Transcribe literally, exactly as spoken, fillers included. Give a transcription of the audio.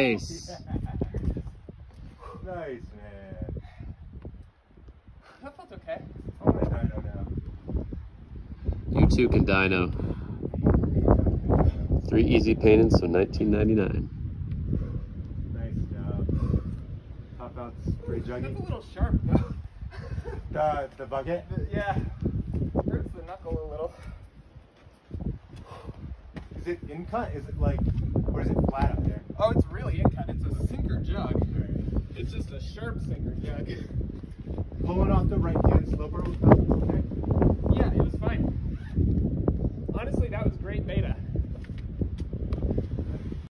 Nice. Nice, man. That felt okay. Oh, my dyno now. You too can dyno. Three easy paintings, so nineteen ninety-nine. Nice job. Top out's pretty It's a juggy. little sharp though. The, the bucket? Yeah. Hurts the knuckle a little. Is it in cut? Is it like, or is it flat up there? Oh, it's really in cut. It's a sinker jug. It's just a sharp sinker jug. Pulling off the right hand sloper was okay? Yeah, it was fine. Honestly, that was great beta.